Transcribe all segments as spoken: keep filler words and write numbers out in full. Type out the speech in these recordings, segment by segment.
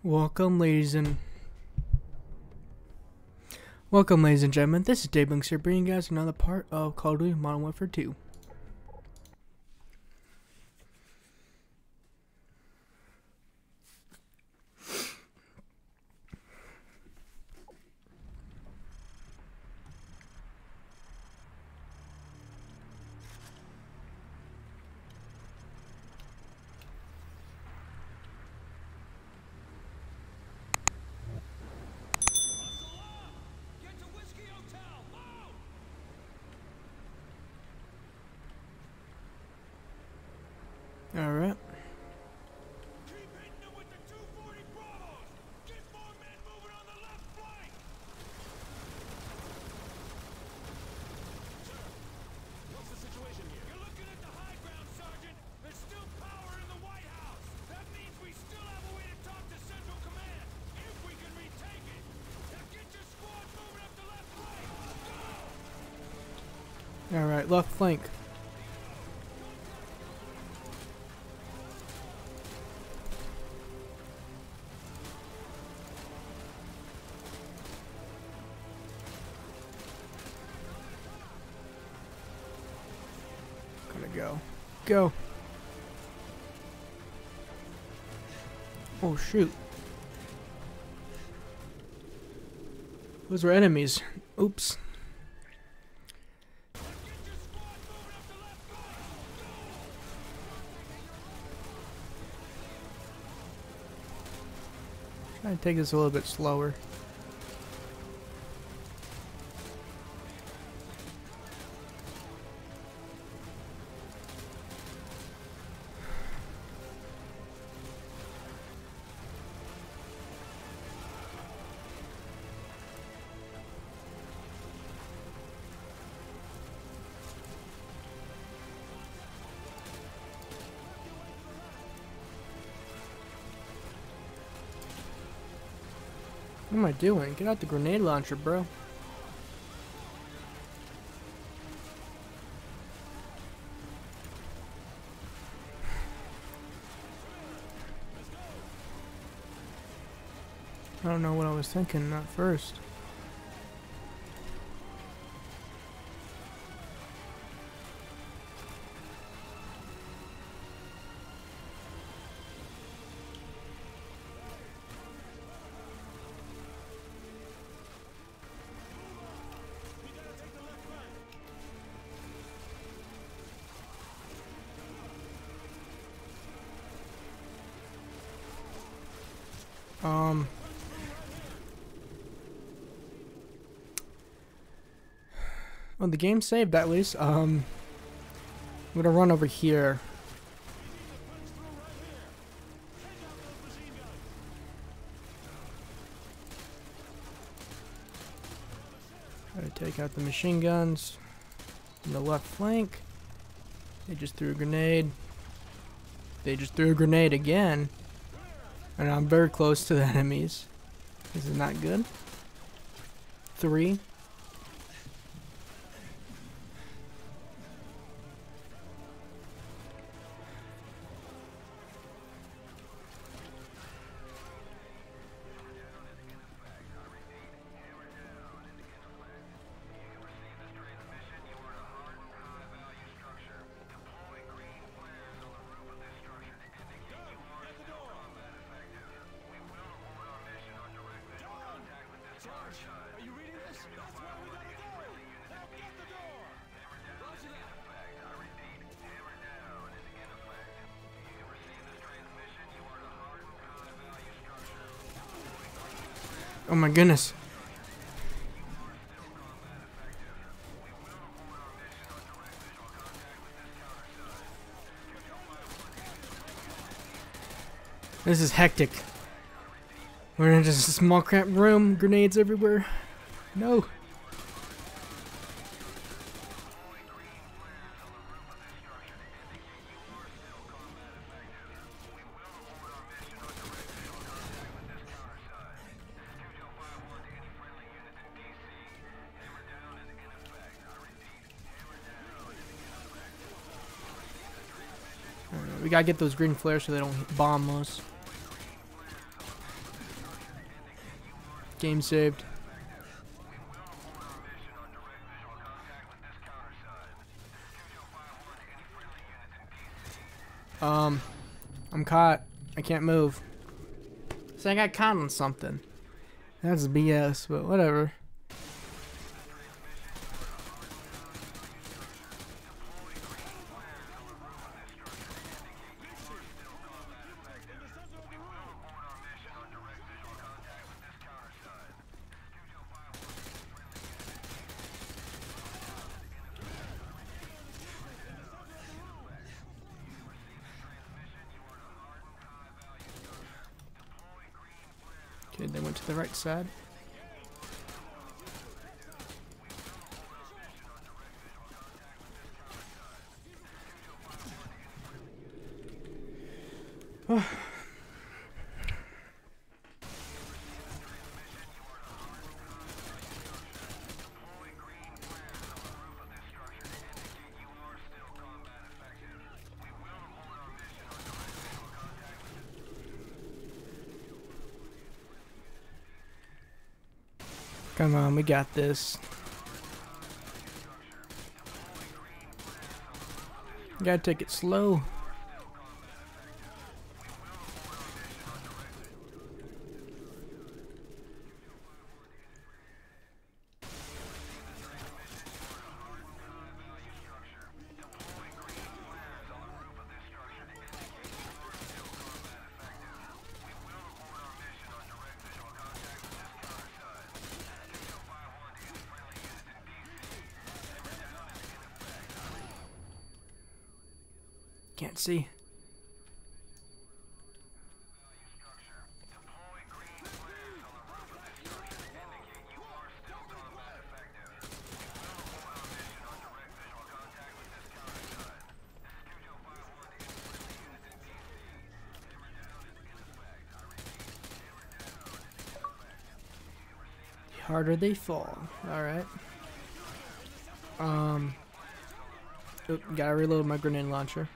Welcome, ladies and welcome, ladies and gentlemen. This is DataBlinx here, bringing you guys another part of Call of Duty Modern Warfare two. All right. Keep hitting them with the two forty Bravos! Get more men moving on the left flank! Sir, what's the situation here? You're looking at the high ground, Sergeant. There's still power in the White House. That means we still have a way to talk to Central Command, if we can retake it. Now get your squad moving up the left flank. Go! All right, left flank. Go. Go. Oh, shoot. Those were enemies. Oops. Trying to take this a little bit slower. What am I doing? Get out the grenade launcher, bro. I don't know what I was thinking at first. Um, well, the game saved at least. Um, I'm gonna run over here. Try to take out the machine guns on the left flank. They just threw a grenade. They just threw a grenade again. And I'm very close to the enemies. This is not good. Three. Are you reading this? That's where we gotta go! Now get the door! Roger that! I repeat, hammer down and in effect. You can receive this transmission. You are to harden high value structure. Oh my goodness. This is hectic. We're in just a small cramped room, grenades everywhere. No. We gotta get those green flares so they don't bomb us. Game saved. Um, I'm caught. I can't move. So I got caught on something. That's B S, but whatever. Okay, they went to the right side. Oh. Come on, we got this. You gotta take it slow. Can't see. The harder they fall. Alright. Um. Oop, gotta reload my grenade launcher.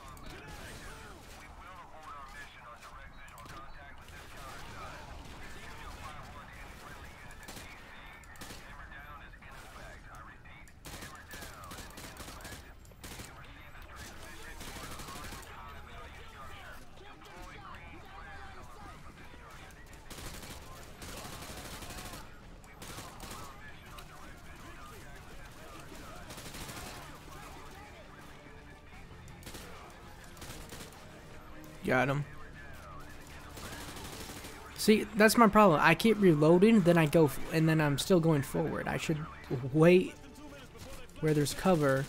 Got him. See, that's my problem. I keep reloading, then I go, f and then I'm still going forward. I should wait where there's cover.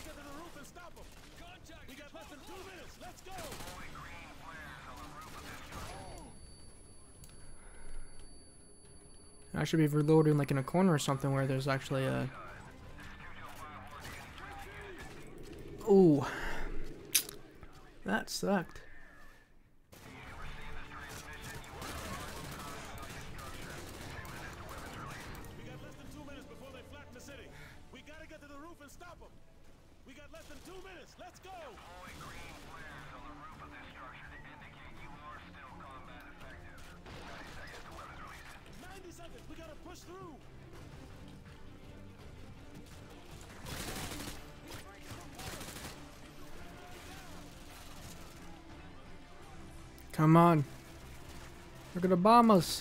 I should be reloading like in a corner or something where there's actually a... Ooh. That sucked. Come on. They're gonna bomb us.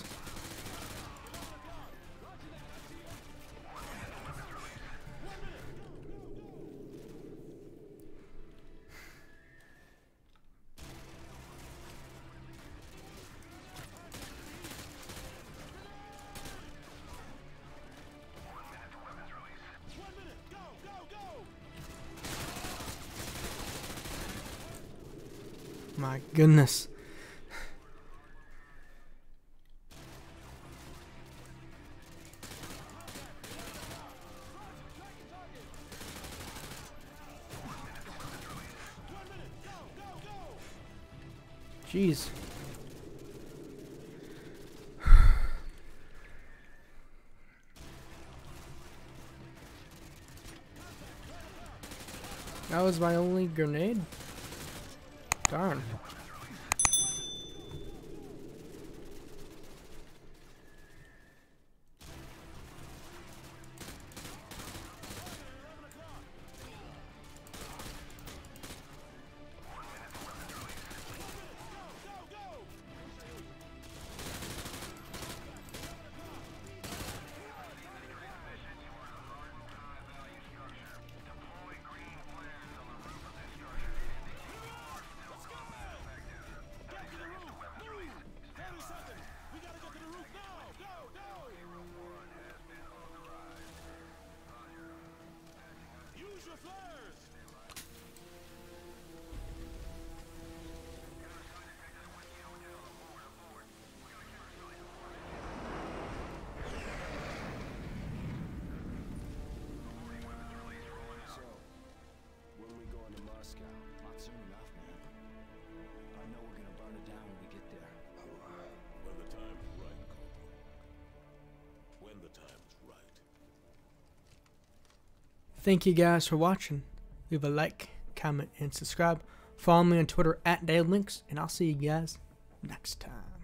My goodness. Jeez. That was my only grenade? Darn. Thank you guys for watching. Leave a like, comment, and subscribe. Follow me on Twitter at DataBlinx, and I'll see you guys next time.